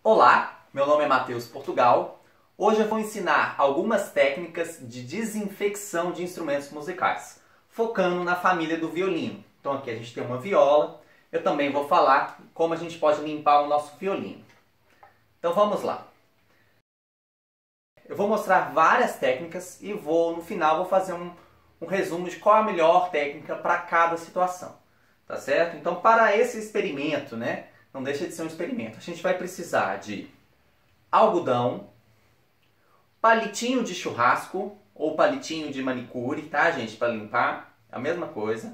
Olá, meu nome é Matheus Portugal. Hoje eu vou ensinar algumas técnicas de desinfecção de instrumentos musicais, focando na família do violino. Então aqui a gente tem uma viola, eu também vou falar como a gente pode limpar o nosso violino. Então vamos lá. Eu vou mostrar várias técnicas e no final vou fazer um resumo de qual é a melhor técnica para cada situação. Tá certo? Então para esse experimento, né? Não deixa de ser um experimento. A gente vai precisar de algodão, palitinho de churrasco ou palitinho de manicure, tá, gente? Para limpar, a mesma coisa.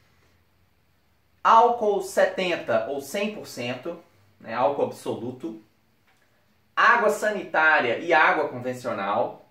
Álcool 70 ou 100%, né? Álcool absoluto. Água sanitária e água convencional.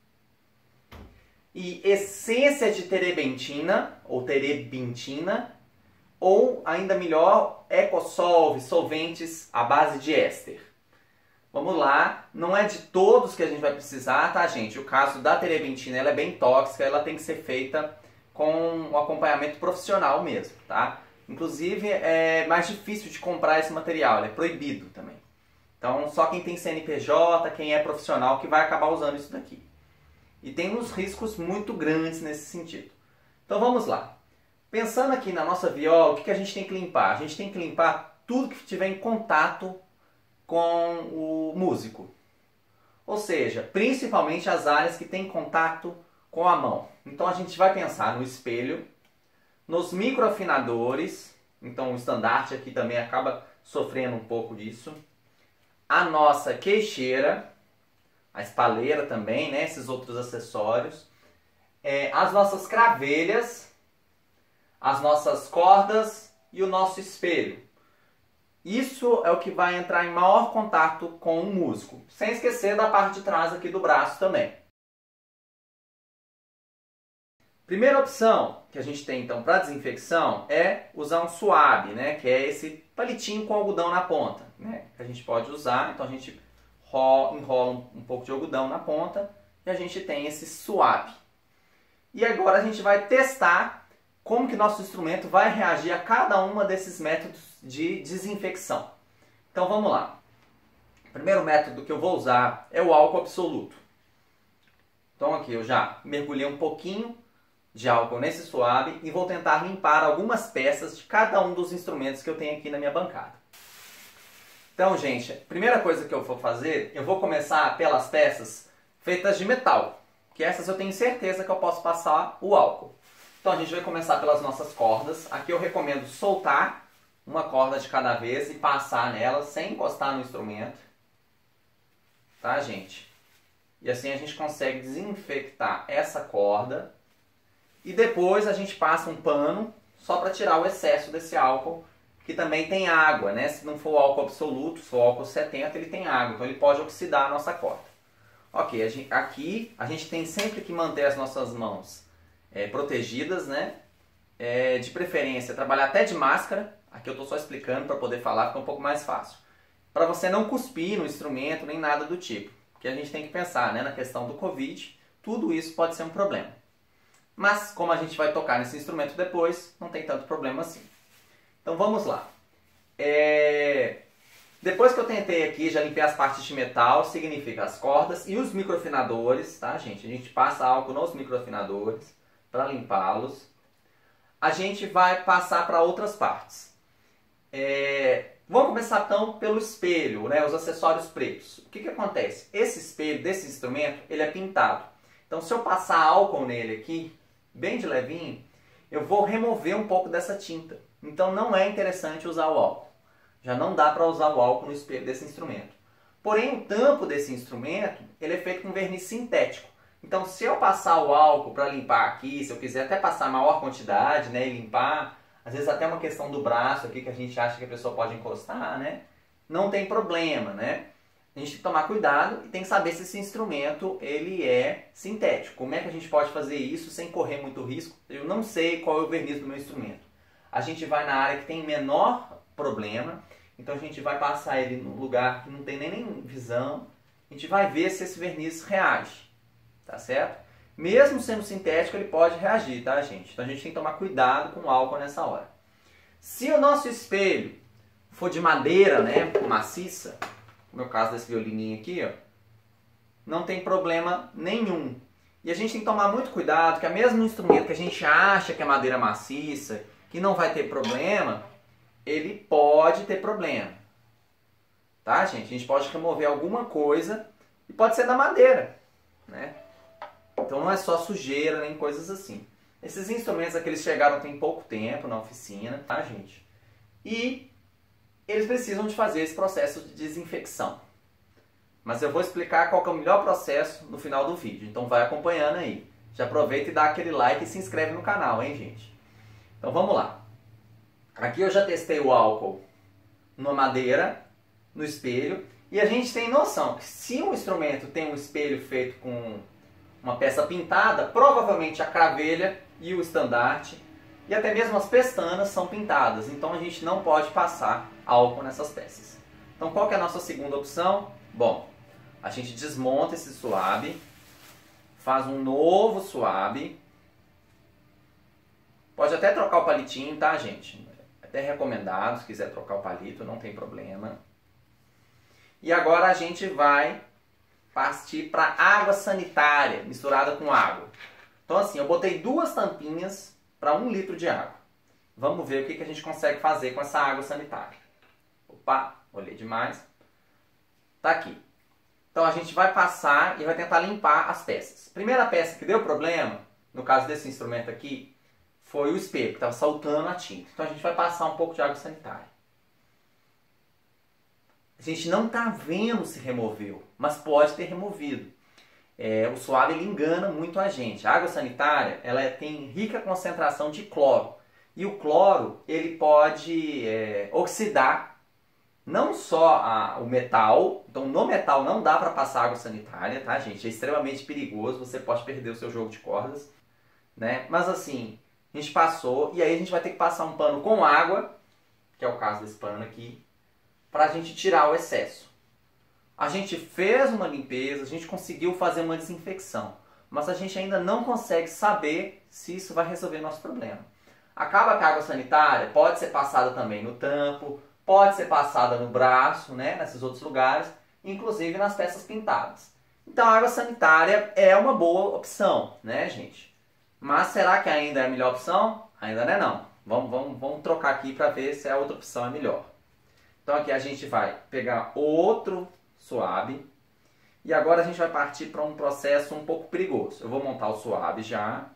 E essência de terebentina ou terebintina. Ou, ainda melhor, Ecosolve, solventes à base de éster. Vamos lá, não é de todos que a gente vai precisar, tá, gente? O caso da terebentina, ela é bem tóxica, ela tem que ser feita com um acompanhamento profissional mesmo, tá? Inclusive, é mais difícil de comprar esse material, ele é proibido também. Então, só quem tem CNPJ, quem é profissional, que vai acabar usando isso daqui. E tem uns riscos muito grandes nesse sentido. Então, vamos lá. Pensando aqui na nossa viola, o que a gente tem que limpar? A gente tem que limpar tudo que estiver em contato com o músico. Ou seja, principalmente as áreas que têm contato com a mão. Então a gente vai pensar no espelho, nos microafinadores, então o estandarte aqui também acaba sofrendo um pouco disso. A nossa queixeira, a espaleira também, né? Esses outros acessórios. As nossas cravelhas, as nossas cordas e o nosso espelho. Isso é o que vai entrar em maior contato com o músico. Sem esquecer da parte de trás aqui do braço também. Primeira opção que a gente tem então para desinfecção é usar um suave, né? Que é esse palitinho com algodão na ponta, né? Que a gente pode usar. Então a gente enrola um pouco de algodão na ponta e a gente tem esse suave. E agora a gente vai testar como que nosso instrumento vai reagir a cada uma desses métodos de desinfecção. Então vamos lá. O primeiro método que eu vou usar é o álcool absoluto. Então aqui eu já mergulhei um pouquinho de álcool nesse suave e vou tentar limpar algumas peças de cada um dos instrumentos que eu tenho aqui na minha bancada. Então, gente, a primeira coisa que eu vou fazer, eu vou começar pelas peças feitas de metal, que essas eu tenho certeza que eu posso passar o álcool. Então a gente vai começar pelas nossas cordas. Aqui eu recomendo soltar uma corda de cada vez e passar nela sem encostar no instrumento. Tá, gente? E assim a gente consegue desinfectar essa corda. E depois a gente passa um pano só para tirar o excesso desse álcool, que também tem água, né? Se não for o álcool absoluto, se for o álcool 70, ele tem água. Então ele pode oxidar a nossa corda. Ok, aqui a gente tem sempre que manter as nossas mãos protegidas, né? De preferência, trabalhar até de máscara. Aqui eu estou só explicando para poder falar, fica um pouco mais fácil. Para você não cuspir no instrumento, nem nada do tipo. Porque a gente tem que pensar, né, na questão do Covid, tudo isso pode ser um problema. Mas, como a gente vai tocar nesse instrumento depois, não tem tanto problema assim. Então vamos lá. Depois que eu tentei aqui, já limpei as partes de metal, significa as cordas e os microafinadores, tá, gente? A gente passa álcool nos microafinadores para limpá-los. A gente vai passar para outras partes. Vamos começar então pelo espelho, né? Os acessórios pretos. O que acontece? Esse espelho desse instrumento, ele é pintado. Então se eu passar álcool nele aqui, bem de levinho, eu vou remover um pouco dessa tinta. Então não é interessante usar o álcool. Já não dá para usar o álcool no espelho desse instrumento. Porém, o tampo desse instrumento, ele é feito com verniz sintético. Então, se eu passar o álcool para limpar aqui, se eu quiser até passar maior quantidade, né, e limpar, às vezes até uma questão do braço aqui que a gente acha que a pessoa pode encostar, né, não tem problema, né? A gente tem que tomar cuidado e tem que saber se esse instrumento ele é sintético. Como é que a gente pode fazer isso sem correr muito risco? Eu não sei qual é o verniz do meu instrumento. A gente vai na área que tem menor problema, então a gente vai passar ele no lugar que não tem nem visão, a gente vai ver se esse verniz reage. Tá certo? Mesmo sendo sintético, ele pode reagir, tá, gente? Então a gente tem que tomar cuidado com o álcool nessa hora. Se o nosso espelho for de madeira, né, maciça, no meu caso desse violininho aqui, ó, não tem problema nenhum. E a gente tem que tomar muito cuidado, que é mesmo no instrumento que a gente acha que é madeira maciça, que não vai ter problema, ele pode ter problema. Tá, gente? A gente pode remover alguma coisa e pode ser da madeira, né? Então não é só sujeira nem coisas assim. Esses instrumentos aqui eles chegaram tem pouco tempo na oficina, tá, gente? E eles precisam de fazer esse processo de desinfecção. Mas eu vou explicar qual que é o melhor processo no final do vídeo. Então vai acompanhando aí. Já aproveita e dá aquele like e se inscreve no canal, hein, gente? Então vamos lá. Aqui eu já testei o álcool numa madeira, no espelho. E a gente tem noção que se um instrumento tem um espelho feito com uma peça pintada, provavelmente a cravelha e o estandarte e até mesmo as pestanas são pintadas. Então a gente não pode passar álcool nessas peças. Então qual que é a nossa segunda opção? Bom, a gente desmonta esse suave, faz um novo suave. Pode até trocar o palitinho, tá, gente? É até recomendado, se quiser trocar o palito, não tem problema. E agora a gente vai partir para água sanitária misturada com água. Então assim, eu botei 2 tampinhas para 1 litro de água. Vamos ver o que a gente consegue fazer com essa água sanitária. Opa, olhei demais. Tá aqui. Então a gente vai passar e vai tentar limpar as peças. Primeira peça que deu problema, no caso desse instrumento aqui, foi o espelho, que estava saltando a tinta. Então a gente vai passar um pouco de água sanitária. A gente não está vendo se removeu, mas pode ter removido. O suave ele engana muito a gente. A água sanitária ela tem rica concentração de cloro. E o cloro ele pode oxidar não só o metal. Então no metal não dá para passar água sanitária, tá, gente? É extremamente perigoso, você pode perder o seu jogo de cordas, né? Mas assim, a gente passou e aí a gente vai ter que passar um pano com água, que é o caso desse pano aqui, para a gente tirar o excesso. A gente fez uma limpeza, a gente conseguiu fazer uma desinfecção, mas a gente ainda não consegue saber se isso vai resolver nosso problema. Acaba que a água sanitária pode ser passada também no tampo, pode ser passada no braço, né, nesses outros lugares, inclusive nas peças pintadas. Então a água sanitária é uma boa opção, né, gente? Mas será que ainda é a melhor opção? Ainda não é não. Vamos trocar aqui para ver se a outra opção é melhor. Então aqui a gente vai pegar outro suave e agora a gente vai partir para um processo um pouco perigoso. Eu vou montar o suave já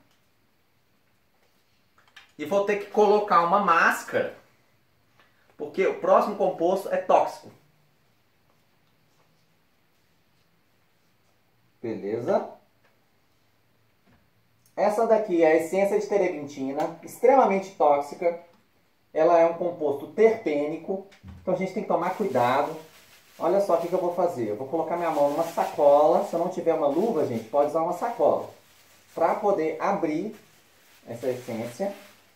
e vou ter que colocar uma máscara porque o próximo composto é tóxico. Beleza? Essa daqui é a essência de terebintina, extremamente tóxica. Ela é um composto terpênico, então a gente tem que tomar cuidado. Olha só o que eu vou fazer. Eu vou colocar minha mão numa sacola. Se eu não tiver uma luva, gente, pode usar uma sacola. Para poder abrir essa essência.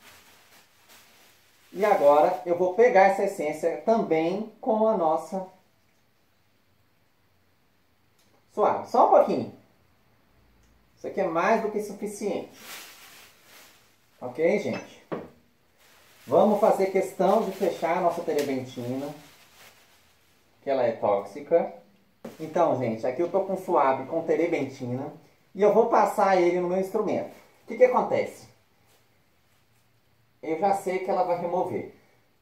E agora eu vou pegar essa essência também com a nossa suave. Só um pouquinho. Isso aqui é mais do que suficiente. Ok, gente? Vamos fazer questão de fechar a nossa terebentina, que ela é tóxica. Então, gente, aqui eu estou com suave com terebentina e eu vou passar ele no meu instrumento. O que acontece? Eu já sei que ela vai remover.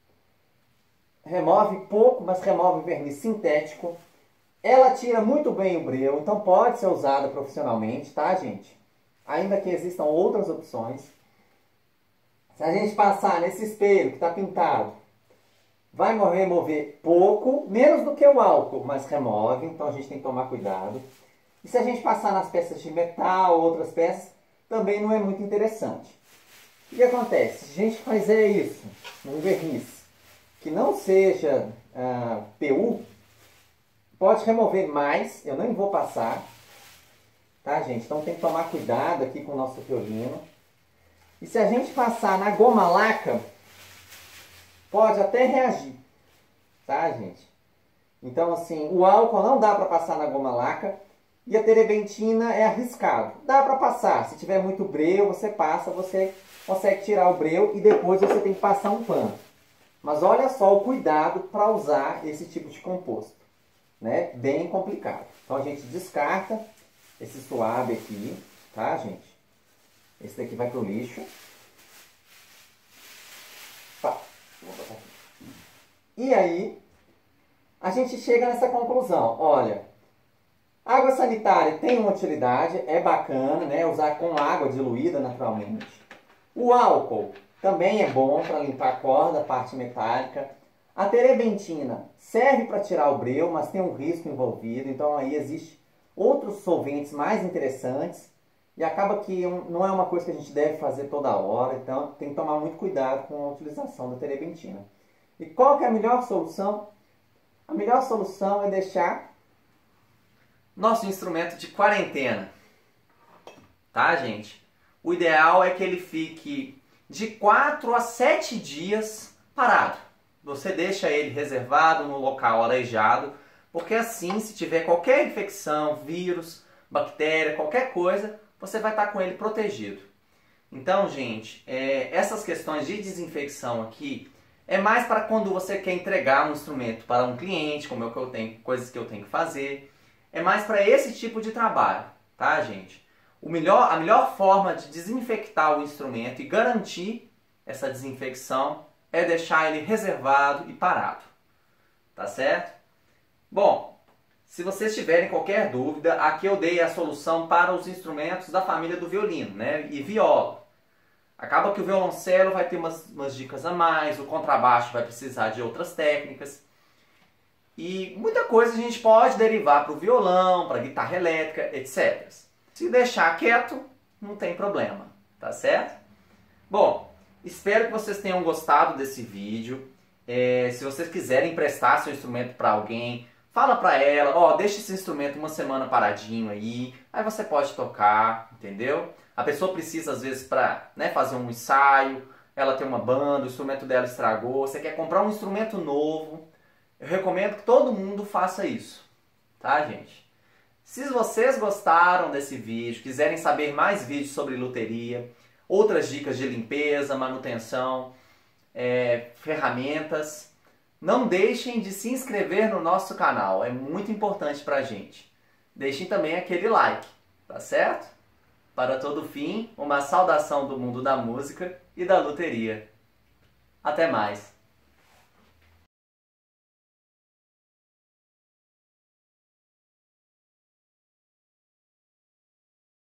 Remove pouco, mas remove verniz sintético. Ela tira muito bem o breu, então pode ser usada profissionalmente, tá, gente? Ainda que existam outras opções. Se a gente passar nesse espelho que está pintado, vai remover pouco, menos do que o álcool, mas remove, então a gente tem que tomar cuidado. E se a gente passar nas peças de metal, outras peças, também não é muito interessante. O que acontece? Se a gente fizer isso num verniz que não seja PU, pode remover mais, eu nem vou passar, tá, gente? Então tem que tomar cuidado aqui com o nosso violino. E se a gente passar na goma laca, pode até reagir, tá, gente? Então, assim, o álcool não dá para passar na goma laca e a terebentina é arriscado. Dá para passar, se tiver muito breu, você passa, você consegue tirar o breu e depois você tem que passar um pano. Mas olha só o cuidado para usar esse tipo de composto. né, bem complicado. Então a gente descarta esse suave aqui, tá, gente? Esse daqui vai pro lixo. Pá, vou botar aqui. E aí, a gente chega nessa conclusão. Olha, água sanitária tem uma utilidade, é bacana, né? Usar com água diluída naturalmente. O álcool também é bom para limpar a corda, a parte metálica. A terebentina serve para tirar o breu, mas tem um risco envolvido, então aí existe outros solventes mais interessantes e acaba que não é uma coisa que a gente deve fazer toda hora, então tem que tomar muito cuidado com a utilização da terebentina. E qual que é a melhor solução? A melhor solução é deixar nosso instrumento de quarentena, tá, gente? O ideal é que ele fique de 4 a 7 dias parado. Você deixa ele reservado no local arejado, porque assim, se tiver qualquer infecção, vírus, bactéria, qualquer coisa, você vai estar com ele protegido. Então, gente, essas questões de desinfecção aqui é mais para quando você quer entregar um instrumento para um cliente, como é o que eu tenho, coisas que eu tenho que fazer. É mais para esse tipo de trabalho, tá, gente? A melhor forma de desinfectar o instrumento e garantir essa desinfecção é deixar ele reservado e parado, tá certo? Bom, se vocês tiverem qualquer dúvida, aqui eu dei a solução para os instrumentos da família do violino, né? E viola. Acaba que o violoncelo vai ter umas dicas a mais, o contrabaixo vai precisar de outras técnicas. E muita coisa a gente pode derivar para o violão, para a guitarra elétrica, etc. Se deixar quieto, não tem problema, tá certo? Bom, espero que vocês tenham gostado desse vídeo. Se vocês quiserem emprestar seu instrumento para alguém, fala para ela, ó, deixa esse instrumento uma semana paradinho aí você pode tocar, entendeu? A pessoa precisa às vezes para, né, fazer um ensaio, ela tem uma banda, o instrumento dela estragou, você quer comprar um instrumento novo. Eu recomendo que todo mundo faça isso, tá, gente? Se vocês gostaram desse vídeo, quiserem saber mais vídeos sobre luteria, outras dicas de limpeza, manutenção, ferramentas, não deixem de se inscrever no nosso canal, é muito importante pra gente. Deixem também aquele like, tá certo? Para todo fim, uma saudação do mundo da música e da luteria. Até mais!